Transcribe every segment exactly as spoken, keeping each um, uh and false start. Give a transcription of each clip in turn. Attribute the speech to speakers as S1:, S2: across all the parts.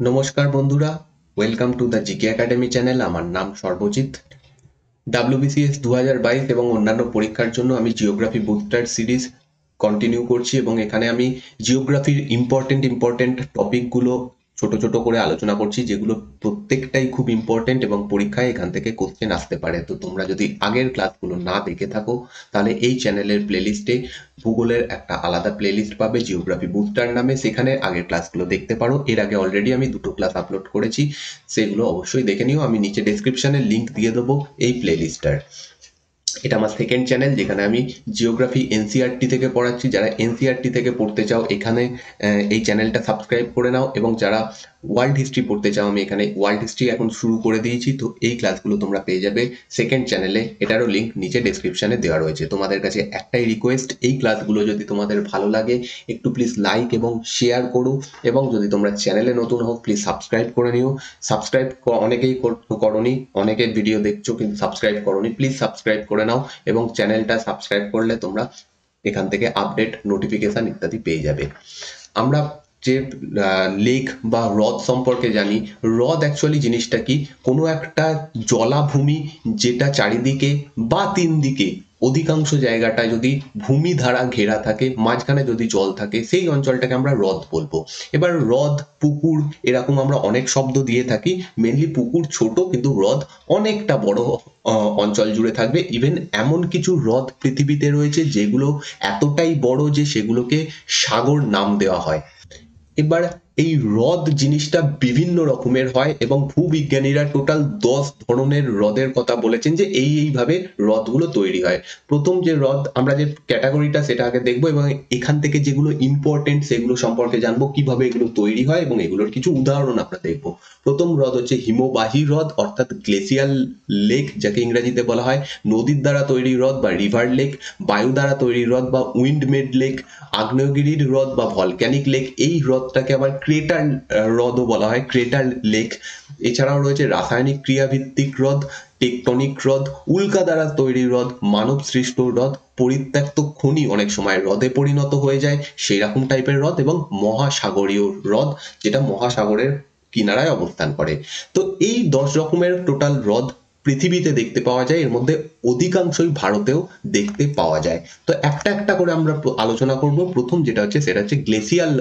S1: নমস্কার বন্ধুরা, welcome to the GK academy channel. আমার নাম সর্বজিৎ। ডাব্লিউবিসিএস দু হাজার বাইশ এবং অন্যান্য পরীক্ষার জন্য আমি জিওগ্রাফি বুস্টার সিরিজ কন্টিনিউ করছি এবং এখানে আমি জিওগ্রাফির ইম্পর্টেন্ট ইম্পর্টেন্ট টপিকগুলো ছোট ছোট করে আলোচনা করছি, যেগুলো প্রত্যেকটাই খুব ইম্পর্টেন্ট এবং পরীক্ষায় এখান থেকে কোশ্চেন আসতে পারে। তো তোমরা যদি আগের ক্লাসগুলো না দেখে থাকো তাহলে এই চ্যানেলের প্লেলিস্টে ভূগোলের একটা আলাদা প্লেলিস্ট পাবে জিওগ্রাফি বুস্টার নামে, সেখানে আগের ক্লাসগুলো দেখতে পারো। এর আগে অলরেডি আমি দুটো ক্লাস আপলোড করেছি, সেগুলো অবশ্যই দেখে নিও। আমি নিচে ডেসক্রিপশনে লিঙ্ক দিয়ে দেবো এই প্লেলিস্টটার। এটা আমার সেকেন্ড চ্যানেল, যেখানে আমি জিওগ্রাফি এনসিআরটি থেকে পড়াচ্ছি। যারা এনসিআরটি থেকে পড়তে চাও এখানে এই চ্যানেলটা সাবস্ক্রাইব করে নাও, এবং যারা ওয়ার্ল্ড হিস্ট্রি পড়তে চাও আমি এখানে ওয়ার্ল্ড হিস্ট্রি এখন শুরু করে দিয়েছি। তো এই ক্লাসগুলো তোমরা পেয়ে যাবে সেকেন্ড চ্যানেলে, এটারও লিঙ্ক নিচে ডেসক্রিপশনে দেওয়া রয়েছে। তোমাদের কাছে একটাই রিকোয়েস্ট, এই ক্লাসগুলো যদি তোমাদের ভালো লাগে একটু প্লিজ লাইক এবং শেয়ার করো, এবং যদি তোমরা চ্যানেলে নতুন হও প্লিজ সাবস্ক্রাইব করে নিও। সাবস্ক্রাইব অনেকেই করোনি, অনেকের ভিডিও দেখছো কিন্তু সাবস্ক্রাইব করোনি, প্লিজ সাবস্ক্রাইব করে নাও। এবং চ্যানেলটা সাবস্ক্রাইব করলে তোমরা এখান থেকে আপডেট, নোটিফিকেশন ইত্যাদি পেয়ে যাবে। আমরা যে লেক বা হ্রদ সম্পর্কে জানি, হ্রদ অ্যাকচুয়ালি জিনিসটা কি, কোনো একটা জলাভূমি যেটা চারিদিকে বা তিন দিকে অধিকাংশ জায়গাটা যদি ভূমি দ্বারা ঘেরা থাকে, মাঝখানে যদি জল থাকে, সেই অঞ্চলটাকে আমরা হ্রদ বলবো। এবার হ্রদ, পুকুর এরকম আমরা অনেক শব্দ দিয়ে থাকি। মেনলি পুকুর ছোট, কিন্তু হ্রদ অনেকটা বড় অঞ্চল জুড়ে থাকবে। ইভেন এমন কিছু হ্রদ পৃথিবীতে রয়েছে যেগুলো এতটাই বড় যে সেগুলোকে সাগর নাম দেওয়া হয়। এবার এই হ্রদ জিনিসটা বিভিন্ন রকমের হয় এবং ভূবিজ্ঞানীরা টোটাল দশ ধরনের হ্রদের কথা বলেছেন, যে এই এইভাবে হ্রদগুলো তৈরি হয়। প্রথম যে হ্রদ আমরা যে ক্যাটাগরিটা সেটা আগে দেখবো, এবং এখান থেকে যেগুলো ইম্পর্টেন্ট সেগুলো সম্পর্কে জানবো, কিভাবে এগুলো তৈরি হয় এবং এগুলোর কিছু উদাহরণ আমরা দেখবো। প্রথম হ্রদ হচ্ছে হিমবাহী হ্রদ, অর্থাৎ গ্লেসিয়াল লেক, যাকে ইংরেজিতে বলা হয় নদীর দ্বারা তৈরি হ্রদ বা রিভার লেক, বায়ু দ্বারা তৈরি হ্রদ বা উইন্ডমেড লেক, আগ্নেয়গিরির হ্রদ বা ভলক্যানিক লেক। এই হ্রদটাকে আবার ক্রেটার হ্রদও বলা হয়, ক্রেটার লেক। এছাড়াও রয়েছে রাসায়নিক ক্রিয়াভিত্তিক হ্রদ, টেকটনিক হ্রদ, উল্কা দ্বারা তৈরি হ্রদ, মানব সৃষ্ট হ্রদ, পরিত্যক্ত খনি অনেক সময় হ্রদে পরিণত হয়ে যায় সেই রকম টাইপের হ্রদ, এবং মহাসাগরীয় হ্রদ, যেটা মহাসাগরের কিনারায় অবস্থান করে। তো এই দশ রকমের টোটাল হ্রদ পৃথিবীতে দেখতে পাওয়া যায়, এর মধ্যে অধিকাংশই ভারতেও দেখতে পাওয়া যায়। তো একটা একটা করে আমরা আলোচনা করব। প্রথম যেটা হচ্ছে সেটা হচ্ছে গ্লেসিয়াল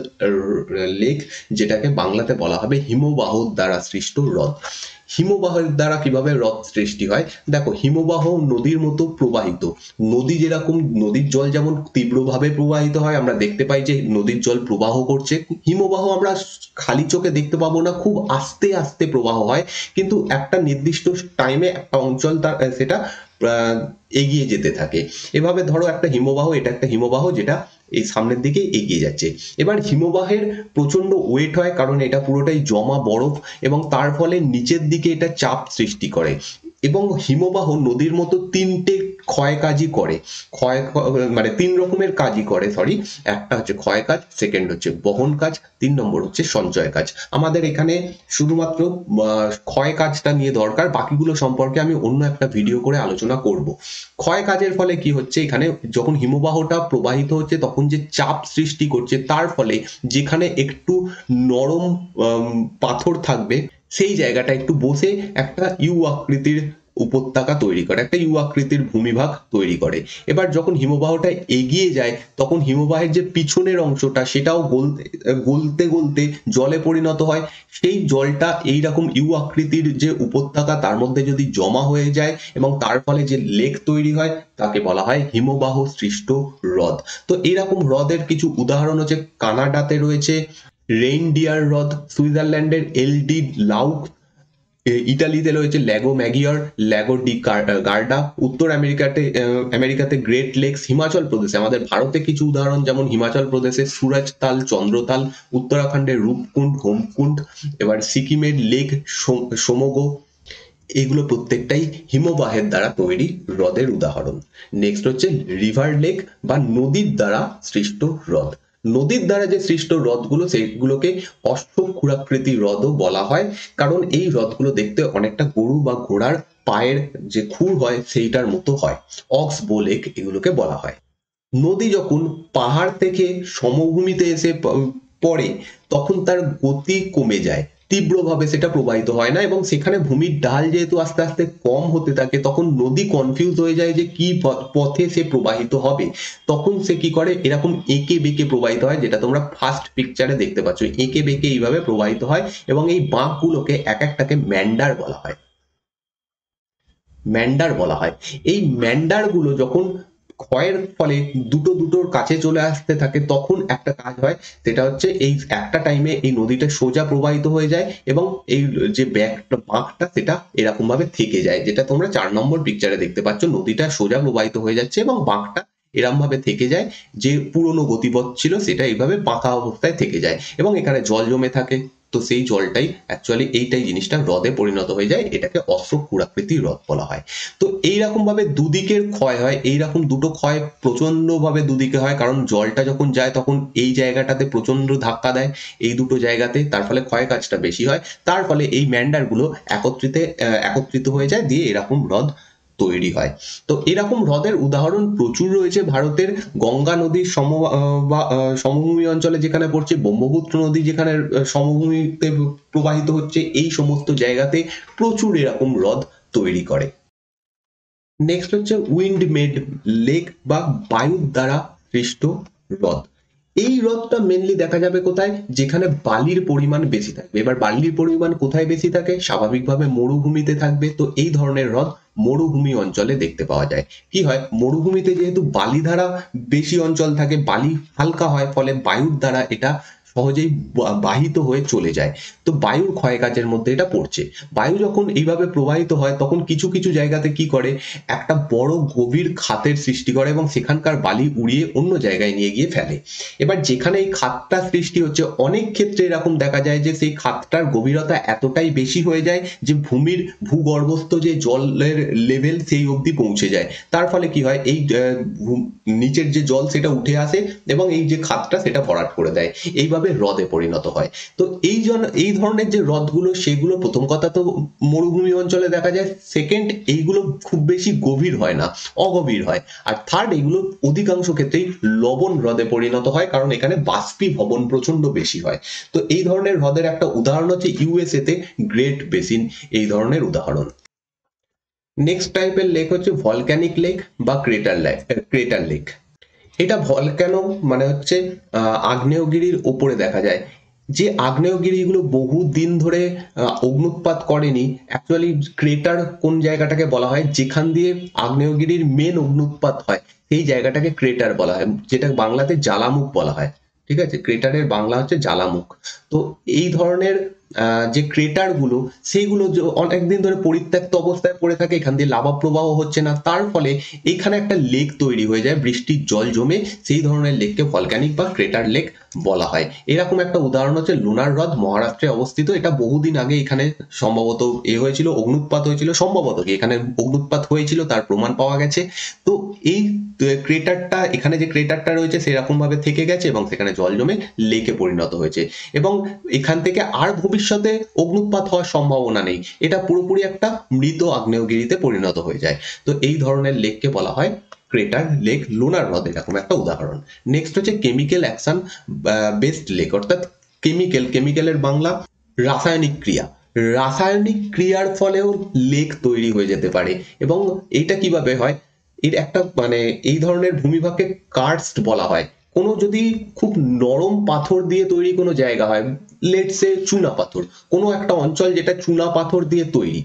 S1: লেক, যেটাকে বাংলাতে বলা হবে হিমবাহ দ্বারা সৃষ্ট হ্রদ। হিমবাহের দ্বারা কিভাবে হ্রদ সৃষ্টি হয়, দেখো হিমবাহ নদীর মতো প্রবাহিত। নদী যেরকম, নদীর জল যেমন তীব্রভাবে প্রবাহিত হয়, আমরা দেখতে পাই যে নদীর জল প্রবাহ করছে। হিমবাহ আমরা খালি চোখে দেখতে পাবো না, খুব আস্তে আস্তে প্রবাহ হয়, কিন্তু একটা নির্দিষ্ট টাইমে একটা অঞ্চল তার সেটা এগিয়ে যেতে থাকে। এভাবে ধরো একটা হিমবাহ, এটা একটা হিমবাহ যেটা এই সামনের দিকে এগিয়ে যাচ্ছে। এবার হিমবাহের প্রচন্ড ওয়েট হয়, কারণ এটা পুরোটাই জমা বরফ, এবং তার ফলে নিচের দিকে এটা চাপ সৃষ্টি করে। এবং হিমবাহ নদীর মতো তিনটে ক্ষয় কাজই করে, ক্ষয় মানে তিন রকমের কাজই করে, সরি। একটা হচ্ছে ক্ষয় কাজ, সেকেন্ড হচ্ছে বহন কাজ, তিন নম্বর হচ্ছে সঞ্চয় কাজ। আমাদের এখানে শুধুমাত্র ক্ষয় কাজটা নিয়ে দরকার, বাকিগুলো সম্পর্কে আমি অন্য একটা ভিডিও করে আলোচনা করব। ক্ষয় কাজের ফলে কি হচ্ছে, এখানে যখন হিমবাহটা প্রবাহিত হচ্ছে তখন যে চাপ সৃষ্টি করছে, তার ফলে যেখানে একটু নরম পাথর থাকবে সেই জায়গাটা একটু বসে একটা ইউ আকৃতির উপত্যকা তৈরি করে, একটা ইউ আকৃতির ভূমিভাগ তৈরি করে। এবার যখন হিমবাহটা এগিয়ে যায় তখন হিমবাহের যে পিছনের অংশটা সেটাও গলতে গলতে গলতে জলে পরিণত হয়। সেই জলটা এইরকম ইউ আকৃতির যে উপত্যকা তার মধ্যে যদি জমা হয়ে যায় এবং তার ফলে যে লেক তৈরি হয় তাকে বলা হয় হিমবাহ সৃষ্ট হ্রদ। তো এইরকম হ্রদের কিছু উদাহরণ হচ্ছে কানাডাতে রয়েছে রেইনডিয়ার হ্রদ, সুইজারল্যান্ডের এল ডি লাউক, ইটালিতে রয়েছে ল্যাগো ম্যাগিয়র, ল্যাগো ডি গার্ডা, উত্তর আমেরিকাতে আমেরিকাতে গ্রেট লেকস, হিমাচল প্রদেশে, আমাদের ভারতে কিছু উদাহরণ যেমন হিমাচল প্রদেশে সুরজতাল, চন্দ্রতাল, উত্তরাখণ্ডের রূপকুণ্ড, হোমকুণ্ড, এবার সিকিমের লেক সোমগো। এগুলো প্রত্যেকটাই হিমবাহের দ্বারা তৈরি হ্রদের উদাহরণ। নেক্সট হচ্ছে রিভার লেক বা নদীর দ্বারা সৃষ্ট হ্রদ। নদীর দ্বারা যে সৃষ্ট হ্রদগুলো সেগুলোকে অষ্টক্ষুরাকৃতি হ্রদও বলা হয়, কারণ এই হ্রদগুলো দেখতে অনেকটা গরু বা ঘোড়ার পায়ের যে খুর হয় সেইটার মতো হয়। অক্স বো লেক এগুলোকে বলা হয়। নদী যখন পাহাড় থেকে সমভূমিতে এসে পড়ে তখন তার গতি কমে যায়, তীব্রভাবে সেটা প্রবাহিত হয় না, এবং সেখানে ভূমির ঢাল যেহেতু আস্তে আস্তে কম হতে থাকে তখন নদী কনফিউজ হয়ে যায় যে কি পথে সে প্রবাহিত হবে। তখন সে কি করে, এরকম এঁকে বেঁকে প্রবাহিত হয়, যেটা তোমরা ফার্স্ট পিকচারে দেখতে পাচ্ছ, এঁকে বেঁকে এইভাবে প্রবাহিত হয়। এবং এই বাঁকগুলোকে এক একটাকে ম্যান্ডার বলা হয়, ম্যান্ডার বলা হয়। এই ম্যান্ডারগুলো যখন ক্ষয়ের ফলে দুটো দুটোর কাছে চলে আসতে থাকে তখন একটা কাজ হয়, সেটা হচ্ছে এই একটা টাইমে এই নদীটা সোজা প্রবাহিত হয়ে যায় এবং এই যে ব্যাকটা বাঁকটা সেটা এরকম ভাবে থেকে যায়, যেটা তোমরা চার নম্বর পিকচারে দেখতে পাচ্ছ। নদীটা সোজা প্রবাহিত হয়ে যাচ্ছে এবং বাঁকটা এরম ভাবে থেকে যায়, যে পুরনো গতিপথ ছিল সেটা এইভাবে বাঁকা অবস্থায় থেকে যায় এবং এখানে জল জমে থাকে। তো সেই জলটাই অ্যাকচুয়ালি এইটাই জিনিসটা হ্রদে পরিণত হয়ে যায়, এটাকে অশ্বক্ষুরাকৃতির হ্রদ বলা হয়। তো এইরকম ভাবে দুদিকের ক্ষয় হয়, এইরকম দুটো ক্ষয় প্রচন্ড ভাবে দুদিকে হয়, কারণ জলটা যখন যায় তখন এই জায়গাটাতে প্রচন্ড ধাক্কা দেয় এই দুটো জায়গাতে, তার ফলে ক্ষয় কাজটা বেশি হয়। তার ফলে এই ম্যান্ডারগুলো একত্রিত একত্রিত হয়ে যায়, দিয়ে এরকম হ্রদ তৈরি হয়। তো এরকম হ্রদের উদাহরণ প্রচুর রয়েছে ভারতের। গঙ্গা নদীর সম বা সমভূমি অঞ্চলে যেখানে পড়ছে, ব্রহ্মপুত্র নদী যেখানে সমভূমিতে প্রবাহিত হচ্ছে, এই সমস্ত জায়গাতে প্রচুর এরকম হ্রদ তৈরি করে। নেক্সট হচ্ছে উইন্ড মেড লেক বা বায়ুর দ্বারা সৃষ্ট হ্রদ। এই হ্রদটা মেনলি দেখা যাবে কোথায়, যেখানে বালির পরিমাণ বেশি থাকবে। এবার বালির পরিমাণ কোথায় বেশি থাকে, স্বাভাবিকভাবে মরুভূমিতে থাকবে। তো এই ধরনের হ্রদ মরুভূমি অঞ্চলে দেখতে পাওয়া যায়। কি হয়, মরুভূমিতে যেহেতু বালি ধারা বেশি অঞ্চল থাকে, বালি হালকা হয়, ফলে বায়ুর দ্বারা এটা সহজেই বাহিত হয়ে চলে যায়। তো বায়ুর ক্ষয় কাজের মধ্যে এটা পড়ছে। বায়ু যখন এইভাবে প্রবাহিত হয় তখন কিছু কিছু জায়গাতে কি করে, একটা বড় গভীর খাতের সৃষ্টি করে এবং সেখানকার বালি উড়িয়ে অন্য জায়গায় নিয়ে গিয়ে ফেলে। এবার যেখানে এই খাতটা সৃষ্টি হচ্ছে, অনেক ক্ষেত্রে এরকম দেখা যায় যে সেই খাতটার গভীরতা এতটাই বেশি হয়ে যায় যে ভূমির ভূগর্ভস্থ যে জলের লেভেল সেই অবধি পৌঁছে যায়। তার ফলে কি হয়, এই নিচের যে জল সেটা উঠে আসে এবং এই যে খাতটা সেটা ভরাট করে দেয়, এইভাবে হ্রদে পরিণত হয়। তো এই জন এই ধরনের যে হ্রদগুলো, সেগুলো প্রথম কথা তো মরুভূমি অঞ্চলে দেখা যায়, সেকেন্ড এইগুলো খুব বেশি গভীর হয় না, অগভীর হয়, আর থার্ড এগুলো অধিকাংশ ক্ষেত্রেই লবণ হ্রদে পরিণত হয়, কারণ এখানে বাষ্পীভবন প্রচন্ড বেশি হয়। তো এই ধরনের হ্রদের একটা উদাহরণ হচ্ছে ইউএসএ তে গ্রেট বেসিন, এই ধরনের উদাহরণ। নেক্সট টাইপের লেক হচ্ছে ভলক্যানিক লেক বা ক্রেটার লেক। ক্রেটার লেক এটা ভলক্যানো মানে হচ্ছে আগ্নেয়গিরির ওপরে দেখা যায়। যে আগ্নেয়গিরিগুলো বহু দিন ধরে অগ্নুৎপাত করেনি, অ্যাকচুয়ালি ক্রেটার কোন জায়গাটাকে বলা হয়, যেখান দিয়ে আগ্নেয়গিরির মেন অগ্নুৎপাত হয় সেই জায়গাটাকে ক্রেটার বলা হয়, যেটা বাংলাতে জ্বালামুখ বলা হয়। ঠিক আছে, ক্রেটারের বাংলা হচ্ছে জ্বালামুখ। তো এই ধরনের যে ক্রেটার গুলো, সেইগুলো অনেকদিন ধরে পরিত্যক্ত অবস্থায় পড়ে থাকে, এখান দিয়ে লাভা প্রবাহ হচ্ছে না, তার ফলে এখানে একটা লেক তৈরি হয়ে যায়, বৃষ্টির জল জমে, সেই ধরনের লেককে ভলক্যানিক বা ক্রেটার লেক বলা হয়। এরকম একটা উদাহরণ হচ্ছে লুনার হ্রদ, মহারাষ্ট্রে অবস্থিত। এটা বহুদিন আগে এখানে সম্ভবত এ হয়েছিল, অগ্নুৎপাত হয়েছিল, সম্ভবত কি এখানে অগ্নুৎপাত হয়েছিল তার প্রমাণ পাওয়া গেছে। তো এই ক্রেটারটা, এখানে যে ক্রেটারটা রয়েছে সেরকম ভাবে থেকে গেছে এবং সেখানে জল জমে লেকে পরিণত হয়েছে, এবং এখান থেকে আর ভবিষ্যতে অগ্নুৎপাত হওয়ার সম্ভাবনা নেই, এটা পুরোপুরি একটা মৃত আগ্নেয়গিরিতে পরিণত হয়ে যায়। তো এই ধরনের লেককে বলা হয় ক্রেটার লেক, লুনার হ্রদ এরকম একটা উদাহরণ। নেক্সট হচ্ছে কেমিক্যাল অ্যাকশন বেসড লেক, অর্থাৎ কেমিক্যাল, কেমিক্যালের বাংলা রাসায়নিক ক্রিয়া। রাসায়নিক ক্রিয়ার ফলেও লেক তৈরি হয়ে যেতে পারে, এবং এইটা কিভাবে হয়, এর একটা মানে এই ধরনের ভূমিভাগকে কার্স্ট বলা হয়। কোনো যদি খুব নরম পাথর দিয়ে তৈরি কোনো জায়গা হয়, লেটস সে চুনা পাথর, কোনো একটা অঞ্চল যেটা চুনা পাথর দিয়ে তৈরি,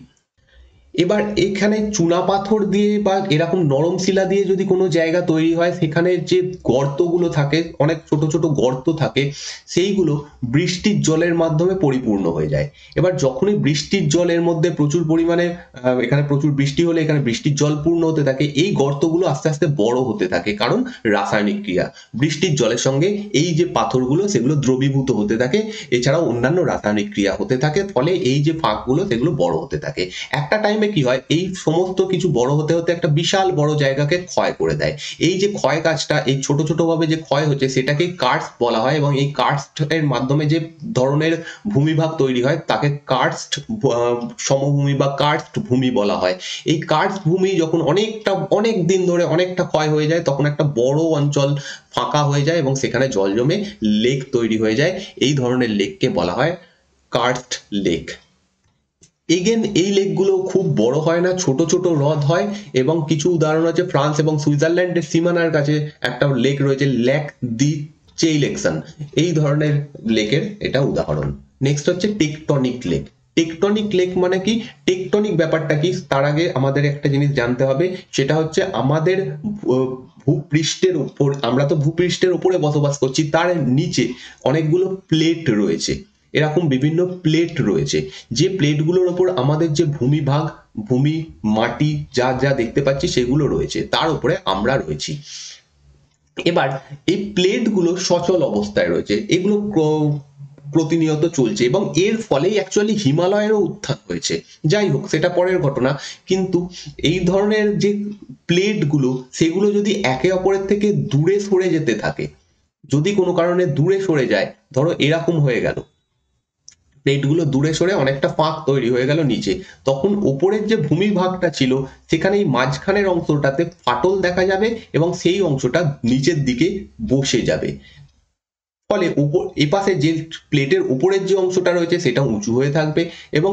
S1: এবার এখানে চুনা পাথর দিয়ে বা এরকম নরম শিলা দিয়ে যদি কোনো জায়গা তৈরি হয়, সেখানে যে গর্তগুলো থাকে, অনেক ছোট ছোট গর্ত থাকে, সেইগুলো বৃষ্টির জলের মাধ্যমে পরিপূর্ণ হয়ে যায়। এবার যখনই বৃষ্টির জলের মধ্যে প্রচুর পরিমাণে, এখানে প্রচুর বৃষ্টি হলে এখানে বৃষ্টির জল পূর্ণ হতে থাকে, এই গর্তগুলো আস্তে আস্তে বড় হতে থাকে, কারণ রাসায়নিক ক্রিয়া, বৃষ্টির জলের সঙ্গে এই যে পাথরগুলো সেগুলো দ্রবীভূত হতে থাকে, এছাড়াও অন্যান্য রাসায়নিক ক্রিয়া হতে থাকে, ফলে এই যে ফাঁকগুলো সেগুলো বড় হতে থাকে। একটা টাইমে কি হয়, এই সমস্ত কিছু বড় হতে হতে একটা বিশাল বড় জায়গাকে ক্ষয় করে দেয়। এই যে ক্ষয় কাজটা, এই ছোট ছোট ভাবে যে ক্ষয় হচ্ছে, সেটাকে কার্স্ট বলা হয়, এবং এই কার্স্ট এর মাধ্যমে যে ধরনের ভূমিভাগ তৈরি হয় তাকে কার্স্ট সমভূমি বা কার্স্ট ভূমি বলা হয়। এই কার্স্ট ভূমি যখন অনেকটা অনেক দিন ধরে অনেকটা ক্ষয় হয়ে যায়, তখন একটা বড় অঞ্চল ফাঁকা হয়ে যায় এবং সেখানে জল জমে লেক তৈরি হয়ে যায়। এই ধরনের লেককে বলা হয় কার্স্ট লেক। এগেন এই লেকগুলো খুব বড় হয় না, ছোট ছোট হ্রদ হয় এবং কিছু উদাহরণ আছে ফ্রান্স এবং সুইজারল্যান্ডের সীমানার কাছে একটা লেক রয়েছে, ল্যাক দি চেইলেকশন, এই ধরনের লেকের এটা উদাহরণ। নেক্সট হচ্ছে টেকটনিক লেক। টেকটনিক লেক মানে কি, টেকটনিক ব্যাপারটা কি তার আগে আমাদের একটা জিনিস জানতে হবে, সেটা হচ্ছে আমাদের ভূপৃষ্ঠের উপর, আমরা তো ভূপৃষ্ঠের উপরে বসবাস করছি, তার নিচে অনেকগুলো প্লেট রয়েছে, এরকম বিভিন্ন প্লেট রয়েছে, যে প্লেটগুলোর ওপর আমাদের যে ভূমিভাগ, ভূমি, মাটি যা যা দেখতে পাচ্ছি সেগুলো রয়েছে, তার উপরে আমরা রয়েছি। এবার এই প্লেটগুলো সচল অবস্থায় রয়েছে, এগুলো প্রতিনিয়ত চলছে এবং এর ফলেই অ্যাকচুয়ালি হিমালয়েরও উত্থান হয়েছে। যাই হোক, সেটা পরের ঘটনা। কিন্তু এই ধরনের যে প্লেটগুলো, সেগুলো যদি একে অপরের থেকে দূরে সরে যেতে থাকে, যদি কোনো কারণে দূরে সরে যায়, ধরো এরকম হয়ে গেল, প্লেটগুলো দূরে সরে অনেকটা ফাঁক তৈরি হয়ে গেল নিচে, তখন উপরের যে ভূমিভাগটা ছিল সেখানে এই মাঝখানের অংশটাতে ফাটল দেখা যাবে এবং সেই অংশটা নিচের দিকে বসে যাবে। ফলে উপর এপাশে যে প্লেটের উপরের যে অংশটা রয়েছে সেটা উঁচু হয়ে থাকবে এবং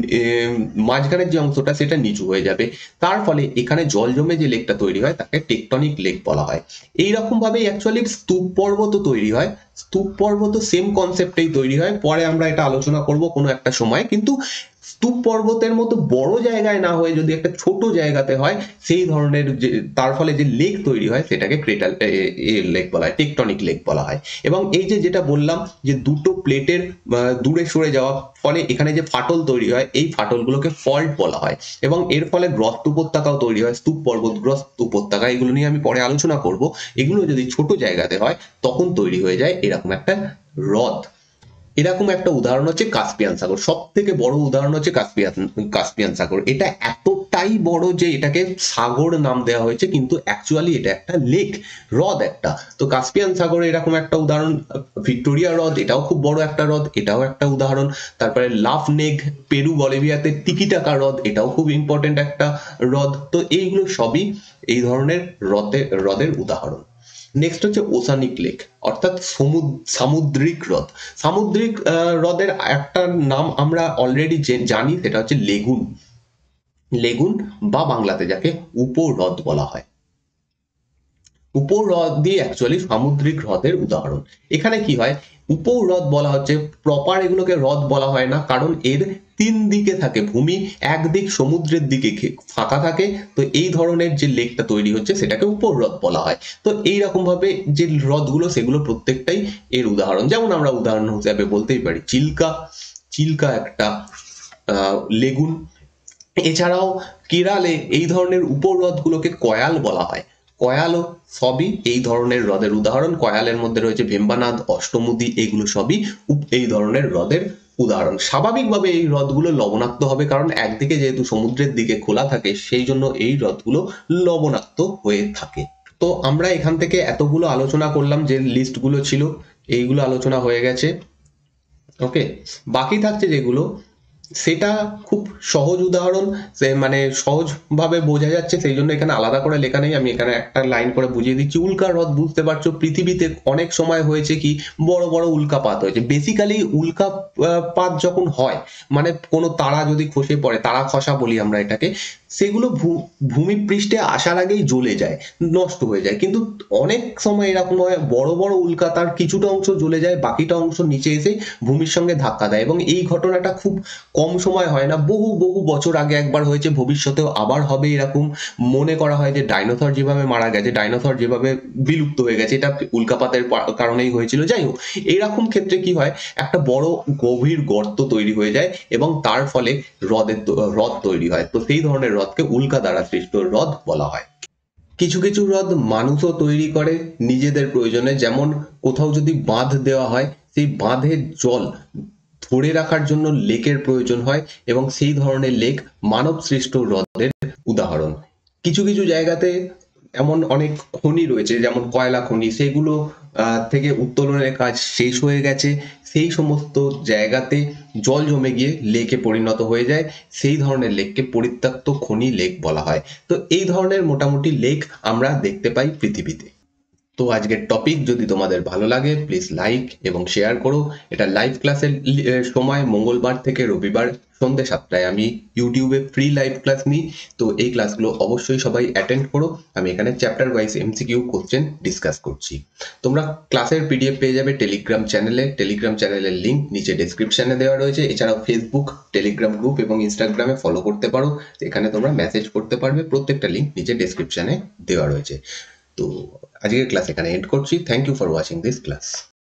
S1: মাঝখানের যে অংশটা সেটা নিচু হয়ে যাবে। তার ফলে এখানে জল জমে যে লেকটা তৈরি হয় তাকে টেকটনিক লেক বলা হয়। এইরকম ভাবেই অ্যাকচুয়ালি স্তূপ পর্বত তৈরি হয়। স্তূপ পর্বত সেম কনসেপ্টেই তৈরি হয়, পরে আমরা এটা আলোচনা করব কোনো একটা সময়। কিন্তু স্তূপ পর্বতের মতো বড় জায়গায় না হয়ে যদি একটা ছোট জায়গাতে হয়, সেই ধরনের যে তার ফলে যে লেক তৈরি হয় সেটাকে ক্রেটাল লেক বলা হয়, টেকটনিক লেক বলা হয়। এবং এই যে যেটা বললাম যে দুটো প্লেটের দূরে সরে যাওয়া ফলে এখানে যে ফাটল তৈরি হয়, এই ফাটলগুলোকে ফল্ট বলা হয় এবং এর ফলে গ্রস্ত উপত্যকাও তৈরি হয়, স্তূপ পর্বত, গ্রস্ত উপত্যকা, এগুলো নিয়ে আমি পরে আলোচনা করব। এগুলো যদি ছোট জায়গাতে হয় তখন তৈরি হয়ে যায় এরকম একটা হ্রদ। এরকম একটা উদাহরণ হচ্ছে কাস্পিয়ান সাগর, সব থেকে বড় উদাহরণ হচ্ছে কাস্পিয়ান কাস্পিয়ান সাগর। এটা এতটাই বড় যে এটাকে সাগর নাম দেওয়া হয়েছে, কিন্তু অ্যাকচুয়ালি এটা একটা লেক, হ্রদ একটা। তো কাস্পিয়ান সাগরে এরকম একটা উদাহরণ। ভিক্টোরিয়া হ্রদ, এটাও খুব বড় একটা হ্রদ, এটাও একটা উদাহরণ। তারপরে লাভ নেক, পেরু বলিভিয়াতে টিকিটাকা হ্রদ, এটাও খুব ইম্পর্টেন্ট একটা হ্রদ। তো এইগুলো সবই এই ধরনের হ্রদের হ্রদের উদাহরণ। নেক্সট হচ্ছে ওসানিক লেক, অর্থাৎ সামুদ্রিক হ্রদ। সামুদ্রিক হ্রদের একটা নাম আমরা অলরেডি জানি, সেটা হচ্ছে লেগুন। লেগুন বা বাংলাতে যাকে উপহ্রদ বলা হয়। উপহ্রদই অ্যাকচুয়ালি সামুদ্রিক হ্রদের উদাহরণ। এখানে কি হয়, উপহ্রদ বলা হচ্ছে, প্রপার এগুলোকে হ্রদ বলা হয় না, কারণ এর তিন দিকে থাকে ভূমি, একদিক সমুদ্রের দিকে ফাঁকা থাকে। তো এই ধরনের যে লেকটা তৈরি হচ্ছে সেটাকে উপহ্রদ বলা হয়। তো এইরকম ভাবে যে হ্রদগুলো সেগুলো প্রত্যেকটাই এর উদাহরণ। যেমন আমরা উদাহরণ হিসাবে বলতেই পারি চিল্কা, চিল্কা একটা আহ লেগুন। এছাড়াও কেরালে এই ধরনের উপহ্রদগুলোকে কয়াল বলা হয়। কয়ালও সবই এই ধরনের হ্রদের উদাহরণ। কয়ালের মধ্যে রয়েছে ভেম্বানাদ, অষ্টমুদি, এগুলো সবই এই ধরনের হ্রদের উদাহরণ। স্বাভাবিকভাবে এই হ্রদগুলো লবণাক্ত হবে, কারণ একদিকে যেহেতু সমুদ্রের দিকে খোলা থাকে, সেই জন্য এই হ্রদগুলো লবণাক্ত হয়ে থাকে। তো আমরা এখান থেকে এতগুলো আলোচনা করলাম, যে লিস্টগুলো ছিল এইগুলো আলোচনা হয়ে গেছে। ওকে, বাকি থাকছে যেগুলো, সেটা খুব সহজ উদাহরণ, মানে সহজভাবে বোঝা যাচ্ছে, সেই জন্য এখানে আলাদা করে লেখা নেই। আমি এখানে একটা লাইন করে বুঝিয়ে দিচ্ছি। উল্কা হ্রদ, বুঝতে পারছো পৃথিবীতে অনেক সময় হয়েছে কি, বড় বড় উল্কাপাত হয়েছে। বেসিক্যালি উল্কাপাত যখন হয়, মানে কোনো তারা যদি খসে পড়ে, তারা খসা বলি আমরা এটাকে, সেগুলো ভূমিপৃষ্ঠে আসার আগেই জ্বলে যায়, নষ্ট হয়ে যায়। কিন্তু অনেক সময় এরকম হয়, বড় বড় উল্কা তার কিছুটা অংশ জ্বলে যায়, বাকিটা অংশ নিচে এসে ভূমির সঙ্গে ধাক্কা দেয়। এবং এই ঘটনাটা খুব কম সময় হয় না, বহু বহু বছর আগে একবার হয়েছে, ভবিষ্যতেও আবার হবে এরকম। মনে করা হয় যে ডাইনোসর যেভাবে মারা গেছে, ডাইনোসর যেভাবে বিলুপ্ত হয়ে গেছে, এটা উল্কাপাতের কারণেই হয়েছিল। যাই হোক, এইরকম ক্ষেত্রে কি হয়, একটা বড় গভীর গর্ত তৈরি হয়ে যায় এবং তার ফলে হ্রদের হ্রদ তৈরি হয়। তো সেই ধরনের হ্রদকে উল্কা দ্বারা সৃষ্ট হ্রদ বলা হয়। কিছু কিছু হ্রদ মানুষও তৈরি করে নিজেদের প্রয়োজনে। যেমন কোথাও যদি বাঁধ দেওয়া হয়, সেই বাঁধের জল ধরে রাখার জন্য লেকের প্রয়োজন হয় এবং সেই ধরনের লেক মানব সৃষ্ট হ্রদের উদাহরণ। কিছু কিছু জায়গাতে এমন অনেক খনি রয়েছে, যেমন কয়লা খনি, সেগুলো থেকে উত্তোলনের কাজ শেষ হয়ে গেছে, সেই সমস্ত জায়গাতে জল জমে গিয়ে লেকে পরিণত হয়ে যায়, সেই ধরনের লেককে পরিত্যক্ত খনি লেক বলা হয়। তো এই ধরনের মোটামুটি লেক আমরা দেখতে পাই পৃথিবীতে। তো আজকের টপিক যদি তোমাদের ভালো লাগে প্লিজ লাইক এবং শেয়ার করো। এটা লাইভ ক্লাসের সময় মঙ্গলবার থেকে রবিবার সন্ধ্যে সাতটায় আমি ইউটিউবে ফ্রি লাইভ ক্লাস নিই। তো এই ক্লাসগুলো অবশ্যই সবাই অ্যাটেন্ড করো। আমি এখানে chapter wise MCQ question discuss করছি। তোমরা ক্লাসের পিডিএফ পেয়ে যাবে টেলিগ্রাম চ্যানেলে। টেলিগ্রাম চ্যানেলের লিঙ্ক নিচে ডেসক্রিপশনে দেওয়া রয়েছে। এছাড়াও ফেসবুক, টেলিগ্রাম গ্রুপ এবং ইনস্টাগ্রামে ফলো করতে পারো। এখানে তোমরা মেসেজ করতে পারবে, প্রত্যেকটা লিঙ্ক নিচে ডেসক্রিপশনে দেওয়া রয়েছে। তো আজকের ক্লাস এখানে এন্ড করছি। Thank you for watching this class.